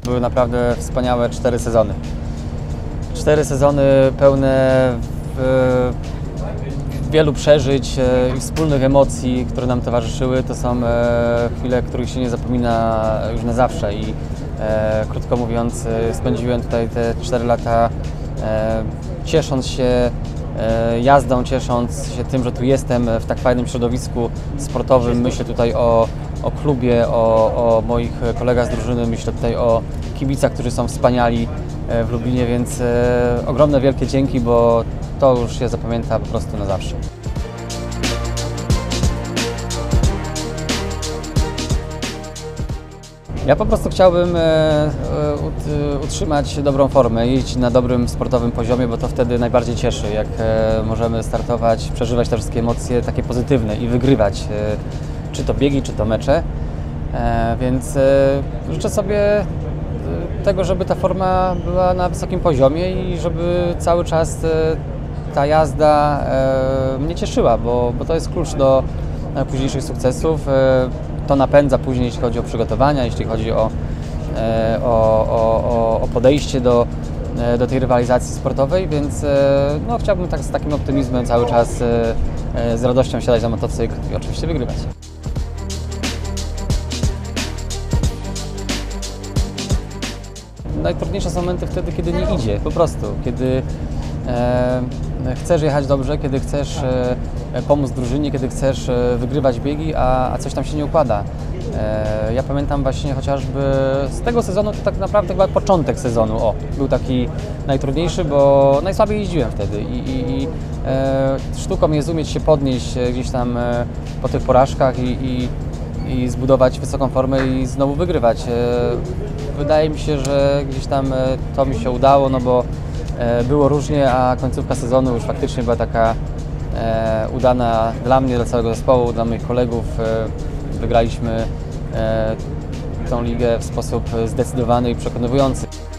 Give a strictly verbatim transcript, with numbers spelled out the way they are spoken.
były naprawdę wspaniałe cztery sezony. Cztery sezony pełne w, wielu przeżyć i wspólnych emocji, które nam towarzyszyły. To są chwile, których się nie zapomina już na zawsze i e, krótko mówiąc spędziłem tutaj te cztery lata e, ciesząc się e, jazdą, ciesząc się tym, że tu jestem w tak fajnym środowisku sportowym. Myślę tutaj o, o klubie, o, o moich kolegach z drużyny, myślę tutaj o kibicach, którzy są wspaniali w Lublinie, więc e, ogromne wielkie dzięki, bo to już się zapamięta po prostu na zawsze. Ja po prostu chciałbym e, ut, utrzymać dobrą formę, jeździć na dobrym sportowym poziomie, bo to wtedy najbardziej cieszy, jak e, możemy startować, przeżywać te wszystkie emocje takie pozytywne i wygrywać, e, czy to biegi, czy to mecze. E, więc e, życzę sobie tego, żeby ta forma była na wysokim poziomie i żeby cały czas ta jazda mnie cieszyła, bo, bo to jest klucz do późniejszych sukcesów. To napędza później, jeśli chodzi o przygotowania, jeśli chodzi o, o, o, o podejście do, do tej rywalizacji sportowej, więc no, chciałbym tak z takim optymizmem cały czas z radością siadać na motocykl i oczywiście wygrywać. Najtrudniejsze są momenty wtedy, kiedy nie idzie, po prostu, kiedy e, chcesz jechać dobrze, kiedy chcesz e, pomóc drużynie, kiedy chcesz e, wygrywać biegi, a, a coś tam się nie układa. E, ja pamiętam właśnie chociażby z tego sezonu, to tak naprawdę chyba początek sezonu, o, był taki najtrudniejszy, bo najsłabiej jeździłem wtedy i, i, i e, sztuką jest umieć się podnieść gdzieś tam e, po tych porażkach i, i, i zbudować wysoką formę i znowu wygrywać. E, Wydaje mi się, że gdzieś tam to mi się udało, no bo było różnie, a końcówka sezonu już faktycznie była taka udana dla mnie, dla całego zespołu, dla moich kolegów. Wygraliśmy tą ligę w sposób zdecydowany i przekonujący.